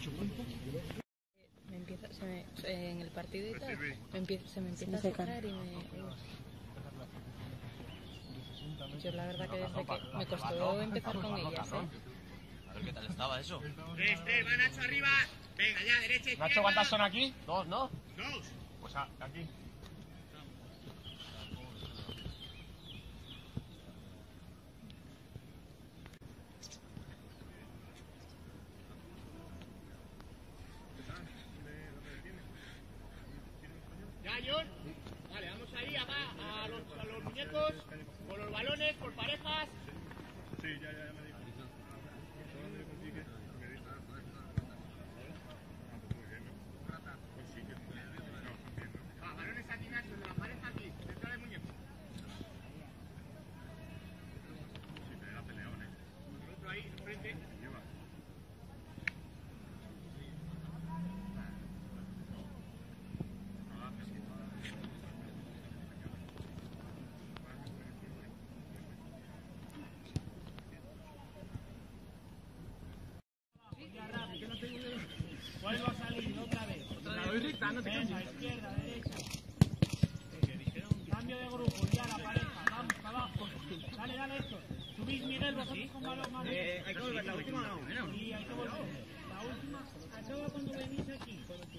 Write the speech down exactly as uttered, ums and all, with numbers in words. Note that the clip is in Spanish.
Me empieza, se me, en el partido y tal, me empieza, se me empieza a secar y me... Yo la verdad que desde que me costó empezar con ellas, ¿eh? A ver qué tal estaba eso. Tres, tres, va Nacho arriba. Venga, ya, derecha, izquierda. Nacho, ¿cuántas son aquí? Dos, ¿no? Dos. Pues a, aquí. ¿Ya, John? Vale, vamos ahí a, a, los, a los muñecos, con los balones, por parejas. Sí, ya, ya, ya me dijo. Va, balones aquí, Nacho, de la pareja aquí, detrás del muñeco. Sí, te da peleón, eh. El otro ahí, enfrente. Lleva. Vuelvo a salir otra vez. Venga, izquierda, derecha. Cambio de grupo, ya la pareja. Vamos, para abajo. Dale, dale esto. Subís, Miguel, vosotros con balón más. Eh, hay que volver la última, no. Y hay que volver. La última acaba cuando venís aquí.